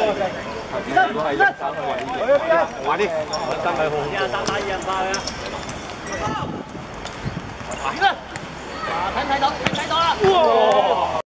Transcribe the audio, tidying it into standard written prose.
快啲，真係好。3-2唔快啊！睇到啦！哇！